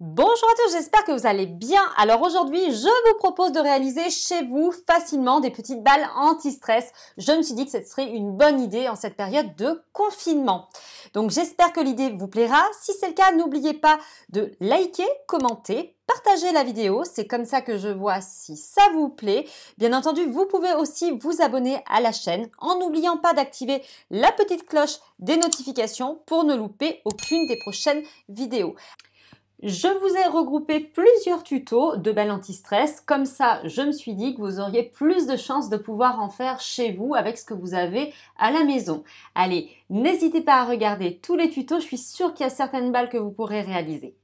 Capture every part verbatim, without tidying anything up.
Bonjour à tous, j'espère que vous allez bien. Alors aujourd'hui, je vous propose de réaliser chez vous facilement des petites balles anti-stress. Je me suis dit que ce serait une bonne idée en cette période de confinement. Donc j'espère que l'idée vous plaira. Si c'est le cas, n'oubliez pas de liker, commenter, partager la vidéo. C'est comme ça que je vois si ça vous plaît. Bien entendu, vous pouvez aussi vous abonner à la chaîne en n'oubliant pas d'activer la petite cloche des notifications pour ne louper aucune des prochaines vidéos. Je vous ai regroupé plusieurs tutos de balles anti-stress. Comme ça, je me suis dit que vous auriez plus de chances de pouvoir en faire chez vous avec ce que vous avez à la maison. Allez, n'hésitez pas à regarder tous les tutos. Je suis sûre qu'il y a certaines balles que vous pourrez réaliser.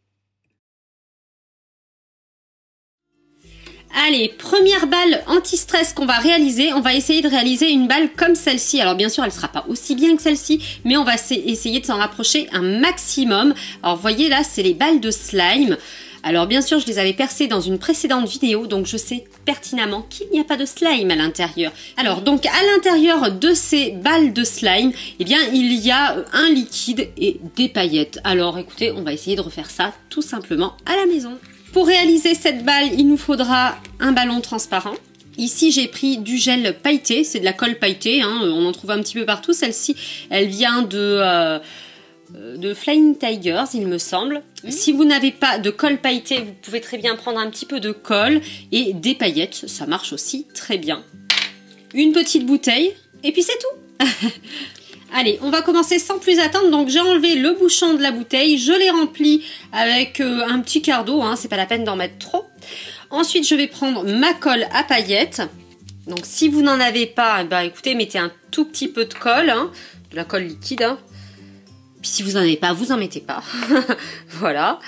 Allez, première balle anti-stress qu'on va réaliser, on va essayer de réaliser une balle comme celle-ci. Alors bien sûr, elle ne sera pas aussi bien que celle-ci, mais on va essayer de s'en rapprocher un maximum. Alors vous voyez là, c'est les balles de slime. Alors bien sûr, je les avais percées dans une précédente vidéo, donc je sais pertinemment qu'il n'y a pas de slime à l'intérieur. Alors donc à l'intérieur de ces balles de slime, eh bien il y a un liquide et des paillettes. Alors écoutez, on va essayer de refaire ça tout simplement à la maison. Pour réaliser cette balle, il nous faudra un ballon transparent. Ici, j'ai pris du gel pailleté, c'est de la colle pailletée, hein, on en trouve un petit peu partout. Celle-ci, elle vient de, euh, de Flying Tigers, il me semble. Mmh. Si vous n'avez pas de colle pailletée, vous pouvez très bien prendre un petit peu de colle et des paillettes, ça marche aussi très bien. Une petite bouteille, et puis c'est tout. Allez, on va commencer sans plus attendre. Donc j'ai enlevé le bouchon de la bouteille, je l'ai rempli avec euh, un petit quart d'eau, hein, c'est pas la peine d'en mettre trop. Ensuite, je vais prendre ma colle à paillettes. Donc si vous n'en avez pas, bah écoutez, mettez un tout petit peu de colle, hein, de la colle liquide. Hein. Puis si vous n'en avez pas, vous en mettez pas. Voilà.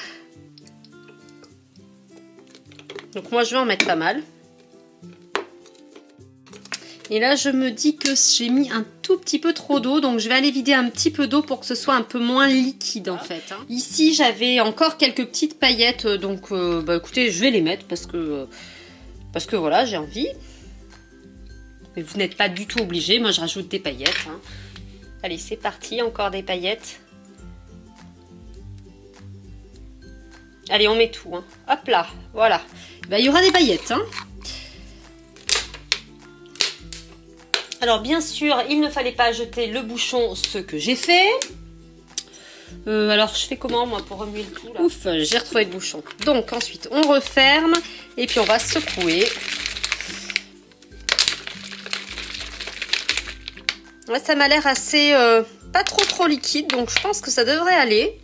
Donc moi, je vais en mettre pas mal. Et là, je me dis que j'ai mis un tout petit peu trop d'eau, donc je vais aller vider un petit peu d'eau pour que ce soit un peu moins liquide en fait. Hein. Ici, j'avais encore quelques petites paillettes, donc euh, bah, écoutez, je vais les mettre parce que, euh, parce que voilà, j'ai envie. Mais vous n'êtes pas du tout obligé, moi je rajoute des paillettes. Hein. Allez, c'est parti, encore des paillettes. Allez, on met tout. Hein. Hop là, voilà. Bah, il y aura des paillettes, hein. Alors bien sûr, il ne fallait pas jeter le bouchon, ce que j'ai fait. Euh, alors je fais comment moi pour remuer le tout là? Ouf, j'ai retrouvé le bouchon. Donc ensuite on referme et puis on va secouer. Là ça m'a l'air assez euh, pas trop trop liquide, donc je pense que ça devrait aller.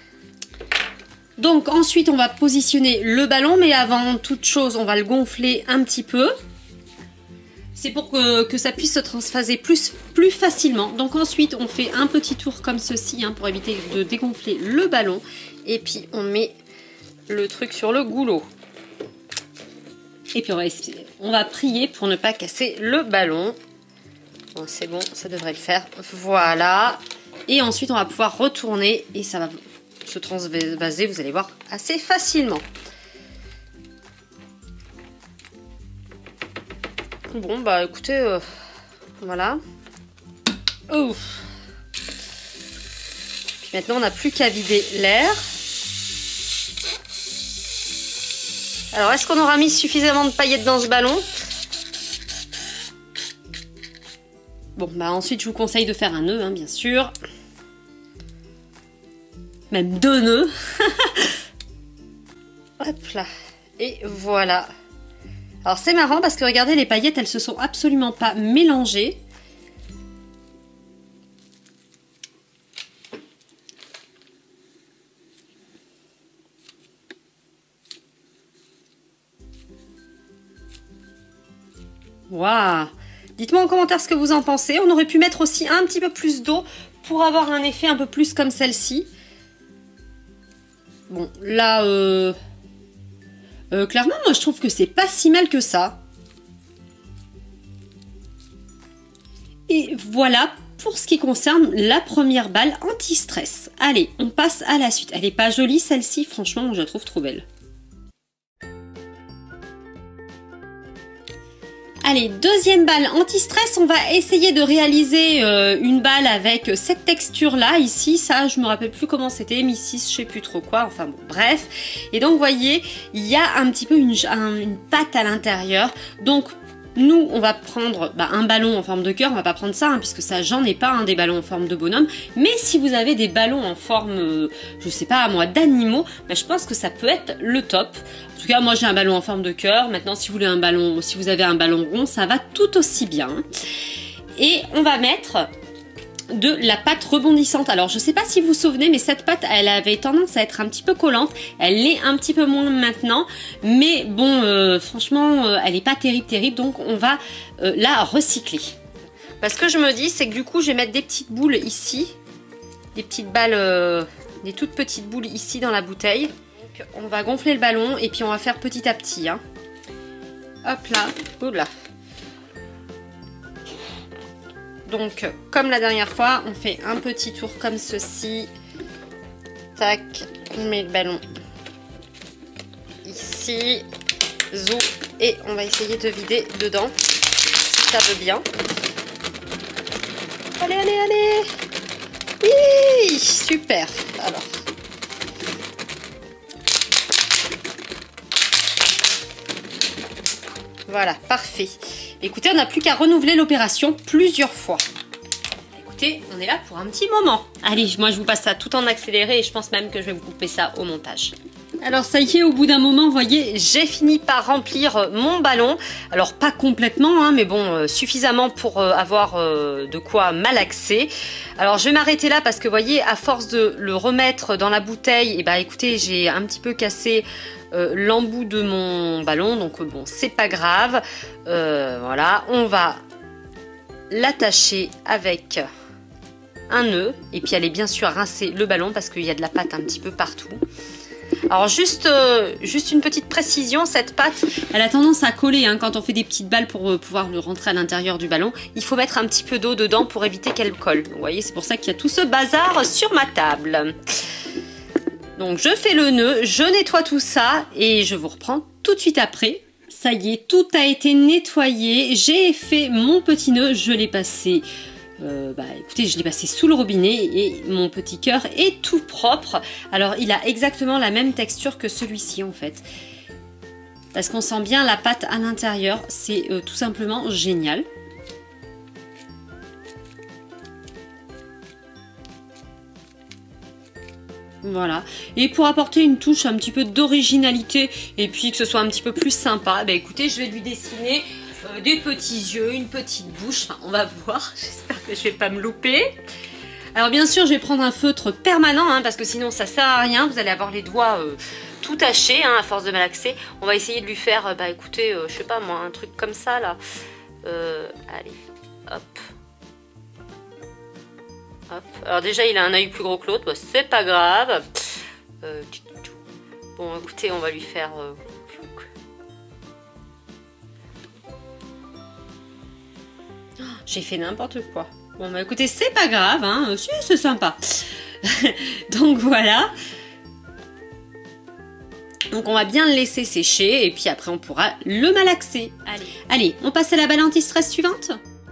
Donc ensuite on va positionner le ballon, mais avant toute chose on va le gonfler un petit peu. C'est pour que, que ça puisse se transphaser plus, plus facilement. Donc ensuite, on fait un petit tour comme ceci hein, pour éviter de dégonfler le ballon. Et puis, on met le truc sur le goulot. Et puis, on va, on va prier pour ne pas casser le ballon. Bon, c'est bon, ça devrait le faire. Voilà. Et ensuite, on va pouvoir retourner et ça va se transvaser, vous allez voir, assez facilement. Bon, bah écoutez, euh, voilà. Oh. Puis maintenant, on n'a plus qu'à vider l'air. Alors, est-ce qu'on aura mis suffisamment de paillettes dans ce ballon? Bon, bah ensuite, je vous conseille de faire un nœud, hein, bien sûr. Même deux nœuds. Hop là. Et voilà. Alors c'est marrant parce que regardez, les paillettes, elles se sont absolument pas mélangées. Waouh! Dites-moi en commentaire ce que vous en pensez. On aurait pu mettre aussi un petit peu plus d'eau pour avoir un effet un peu plus comme celle-ci. Bon, là... Euh... Euh, clairement, moi je trouve que c'est pas si mal que ça. Et voilà pour ce qui concerne la première balle anti-stress. Allez, on passe à la suite. Elle est pas jolie celle-ci, franchement, je la trouve trop belle. Allez, deuxième balle anti-stress, on va essayer de réaliser euh, une balle avec cette texture-là, ici, ça, je me rappelle plus comment c'était, M I six, je sais plus trop quoi, enfin bon, bref. Et donc, vous voyez, il y a un petit peu une, un, une pâte à l'intérieur, donc nous, on va prendre bah, un ballon en forme de cœur, on va pas prendre ça, hein, puisque ça, j'en ai pas, hein, des ballons en forme de bonhomme, mais si vous avez des ballons en forme, euh, je sais pas, moi, d'animaux, bah, je pense que ça peut être le top. En tout cas, moi, j'ai un ballon en forme de cœur. Maintenant, si vous voulez un ballon, si vous avez un ballon rond, ça va tout aussi bien. Et on va mettre de la pâte rebondissante. Alors, je sais pas si vous vous souvenez, mais cette pâte, elle avait tendance à être un petit peu collante. Elle l'est un petit peu moins maintenant. Mais bon, euh, franchement, euh, elle est pas terrible, terrible. Donc, on va euh, la recycler. Parce que je me dis, c'est que du coup, je vais mettre des petites boules ici. Des petites balles, euh, des toutes petites boules ici dans la bouteille. On va gonfler le ballon et puis on va faire petit à petit. Hein. Hop là. Oula. Donc, comme la dernière fois, on fait un petit tour comme ceci. Tac. On met le ballon ici. Zou. Et on va essayer de vider dedans. Si ça veut bien. Allez, allez, allez. Oui, super. Alors. Voilà, parfait. Écoutez, on n'a plus qu'à renouveler l'opération plusieurs fois. Écoutez, on est là pour un petit moment. Allez, moi je vous passe ça tout en accéléré et je pense même que je vais vous couper ça au montage. Alors ça y est, au bout d'un moment, vous voyez, j'ai fini par remplir mon ballon. Alors pas complètement, hein, mais bon, euh, suffisamment pour euh, avoir euh, de quoi malaxer. Alors je vais m'arrêter là parce que vous voyez, à force de le remettre dans la bouteille, et bah écoutez, j'ai un petit peu cassé euh, l'embout de mon ballon. Donc bon, c'est pas grave. Euh, voilà, on va l'attacher avec un nœud. Et puis allez bien sûr rincer le ballon parce qu'il y a de la pâte un petit peu partout. Alors juste, euh, juste une petite précision, cette pâte, elle a tendance à coller hein, quand on fait des petites balles pour euh, pouvoir le rentrer à l'intérieur du ballon. Il faut mettre un petit peu d'eau dedans pour éviter qu'elle colle. Vous voyez, c'est pour ça qu'il y a tout ce bazar sur ma table. Donc je fais le nœud, je nettoie tout ça et je vous reprends tout de suite après. Ça y est, tout a été nettoyé. J'ai fait mon petit nœud, je l'ai passé... Euh, bah écoutez, je l'ai passé sous le robinet et mon petit cœur est tout propre. Alors il a exactement la même texture que celui-ci en fait, parce qu'on sent bien la pâte à l'intérieur. C'est euh, tout simplement génial. Voilà. Et pour apporter une touche un petit peu d'originalité et puis que ce soit un petit peu plus sympa, bah écoutez, je vais lui dessiner euh, des petits yeux, une petite bouche. Enfin, on va voir. J'espère que je vais pas me louper. Alors bien sûr, je vais prendre un feutre permanent hein, parce que sinon ça sert à rien. Vous allez avoir les doigts euh, tout tachés hein, à force de malaxer. On va essayer de lui faire, euh, bah écoutez, euh, je sais pas moi, un truc comme ça là. Euh, allez, hop. Hop. Alors déjà il a un œil plus gros que l'autre, bah, c'est pas grave. Euh, bon écoutez, on va lui faire... Euh... Oh, j'ai fait n'importe quoi. Bon bah écoutez, c'est pas grave, hein. Si, c'est sympa. Donc voilà. Donc on va bien le laisser sécher et puis après on pourra le malaxer. Allez, Allez on passe à la balle anti-stress suivante.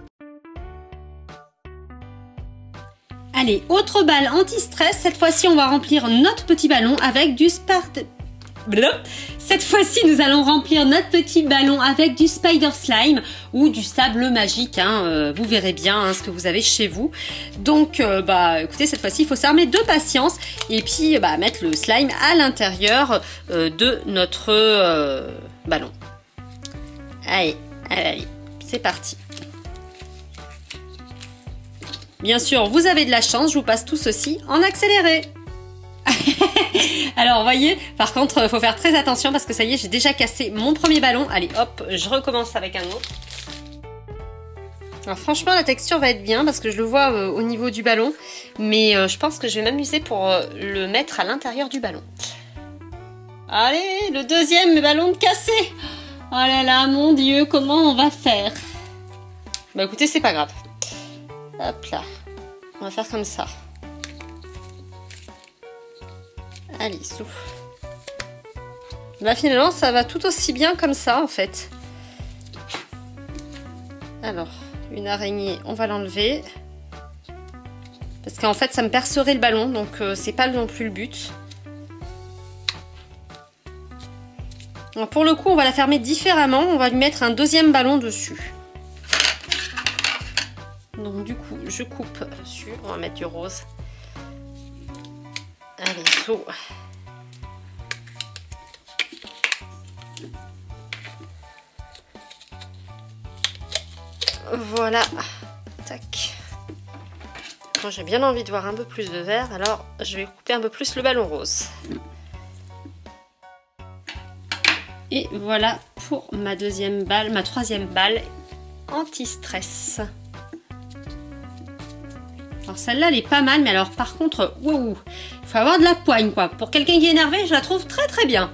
Allez, autre balle anti-stress. Cette fois-ci, on va remplir notre petit ballon avec du spart... Cette fois-ci, nous allons remplir notre petit ballon avec du spider slime ou du sable magique. Hein. Euh, vous verrez bien hein, ce que vous avez chez vous. Donc, euh, bah, écoutez, cette fois-ci, il faut s'armer de patience et puis bah, mettre le slime à l'intérieur euh, de notre euh, ballon. Allez, allez, allez, c'est parti. Bien sûr, vous avez de la chance, je vous passe tout ceci en accéléré. Alors, vous voyez, par contre, il faut faire très attention parce que ça y est, j'ai déjà cassé mon premier ballon. Allez, hop, je recommence avec un autre. Alors, franchement, la texture va être bien parce que je le vois euh, au niveau du ballon. Mais euh, je pense que je vais m'amuser pour euh, le mettre à l'intérieur du ballon. Allez, le deuxième ballon de cassé. Oh là là, mon Dieu, comment on va faire? Bah écoutez, c'est pas grave. Hop là, on va faire comme ça. Allez, souffle. Bah finalement, ça va tout aussi bien comme ça en fait. Alors, une araignée, on va l'enlever. Parce qu'en fait, ça me percerait le ballon, donc euh, c'est pas non plus le but. Alors, pour le coup, on va la fermer différemment. On va lui mettre un deuxième ballon dessus. Donc du coup, je coupe dessus. On va mettre du rose. Allez, zo. Voilà. Tac. Moi, j'ai bien envie de voir un peu plus de vert, alors je vais couper un peu plus le ballon rose. Et voilà pour ma deuxième balle, ma troisième balle anti-stress. Alors celle-là, elle est pas mal, mais alors par contre, wow, il faut avoir de la poigne, quoi. Pour quelqu'un qui est énervé, je la trouve très très bien.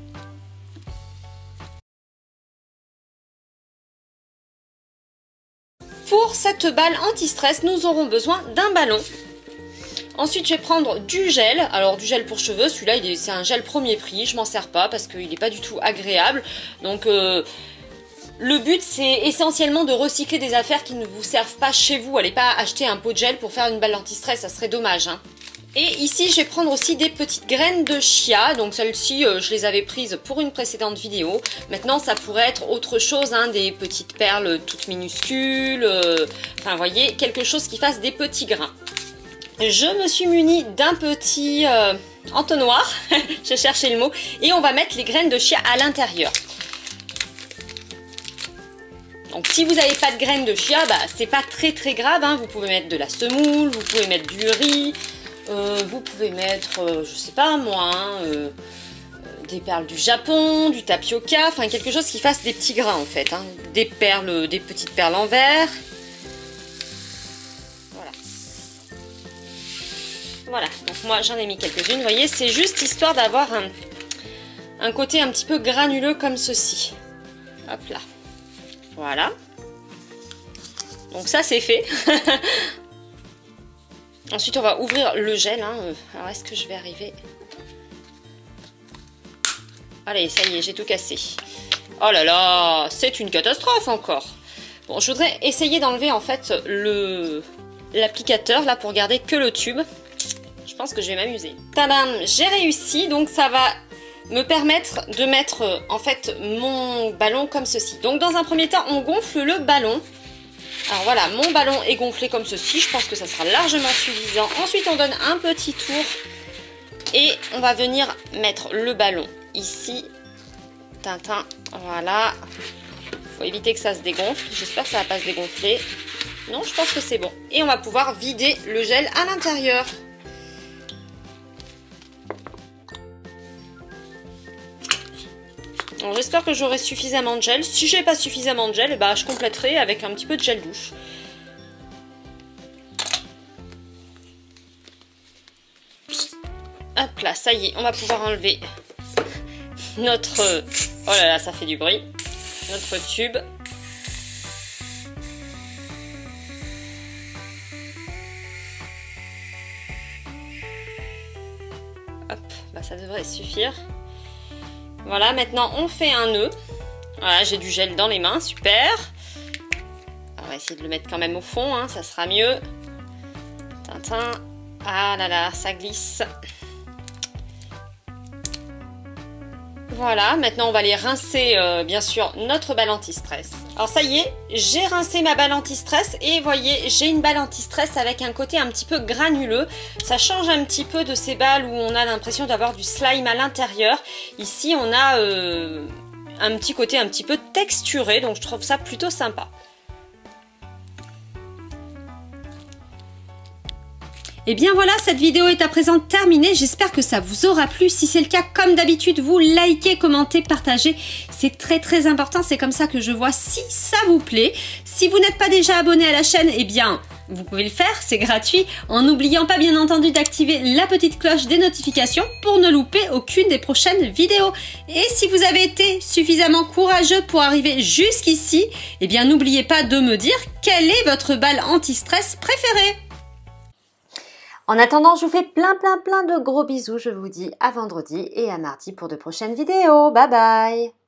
Pour cette balle anti-stress, nous aurons besoin d'un ballon. Ensuite, je vais prendre du gel. Alors, du gel pour cheveux, celui-là, c'est un gel premier prix. Je m'en sers pas parce qu'il n'est pas du tout agréable. Donc, euh, le but, c'est essentiellement de recycler des affaires qui ne vous servent pas chez vous. Allez pas acheter un pot de gel pour faire une balle anti-stress, ça serait dommage, hein. Et ici, je vais prendre aussi des petites graines de chia. Donc celles-ci, euh, je les avais prises pour une précédente vidéo. Maintenant, ça pourrait être autre chose, hein, des petites perles toutes minuscules. Euh, enfin, vous voyez, quelque chose qui fasse des petits grains. Je me suis munie d'un petit euh, entonnoir. J'ai cherché le mot. Et on va mettre les graines de chia à l'intérieur. Donc si vous n'avez pas de graines de chia, bah, c'est pas très très grave, hein. Vous pouvez mettre de la semoule, vous pouvez mettre du riz. Euh, vous pouvez mettre, euh, je sais pas moi, hein, euh, des perles du Japon, du tapioca, enfin quelque chose qui fasse des petits grains en fait, hein, des perles, des petites perles en verre. Voilà. Voilà, donc moi j'en ai mis quelques-unes, vous voyez, c'est juste histoire d'avoir un, un côté un petit peu granuleux comme ceci. Hop là. Voilà. Donc ça c'est fait. Ensuite, on va ouvrir le gel. Hein. Alors, est-ce que je vais arriver? Allez, ça y est, j'ai tout cassé. Oh là là, c'est une catastrophe encore. Bon, je voudrais essayer d'enlever en fait le l'applicateur là pour garder que le tube. Je pense que je vais m'amuser. Tadam, j'ai réussi. Donc, ça va me permettre de mettre en fait mon ballon comme ceci. Donc, dans un premier temps, on gonfle le ballon. Alors voilà, mon ballon est gonflé comme ceci, je pense que ça sera largement suffisant. Ensuite, on donne un petit tour et on va venir mettre le ballon ici. Tintin, voilà. Il faut éviter que ça se dégonfle. J'espère que ça ne va pas se dégonfler. Non, je pense que c'est bon. Et on va pouvoir vider le gel à l'intérieur. J'espère que j'aurai suffisamment de gel. Si j'ai pas suffisamment de gel, bah, je compléterai avec un petit peu de gel douche. Hop là, ça y est, on va pouvoir enlever notre... Oh là là, ça fait du bruit. Notre tube. Hop, bah ça devrait suffire. Voilà, maintenant on fait un nœud. Voilà, j'ai du gel dans les mains, super. On va essayer de le mettre quand même au fond, hein, ça sera mieux. Tintin. Ah là là, ça glisse. Voilà, maintenant on va aller rincer euh, bien sûr notre balle anti-stress. Alors ça y est, j'ai rincé ma balle anti-stress et voyez, j'ai une balle anti-stress avec un côté un petit peu granuleux. Ça change un petit peu de ces balles où on a l'impression d'avoir du slime à l'intérieur. Ici on a euh, un petit côté un petit peu texturé, donc je trouve ça plutôt sympa. Et bien voilà, cette vidéo est à présent terminée. J'espère que ça vous aura plu. Si c'est le cas, comme d'habitude, vous likez, commentez, partagez. C'est très très important. C'est comme ça que je vois si ça vous plaît. Si vous n'êtes pas déjà abonné à la chaîne, eh bien, vous pouvez le faire. C'est gratuit. En n'oubliant pas, bien entendu, d'activer la petite cloche des notifications pour ne louper aucune des prochaines vidéos. Et si vous avez été suffisamment courageux pour arriver jusqu'ici, eh bien, n'oubliez pas de me dire quelle est votre balle anti-stress préférée. En attendant, je vous fais plein plein plein de gros bisous. Je vous dis à vendredi et à mardi pour de prochaines vidéos. Bye bye!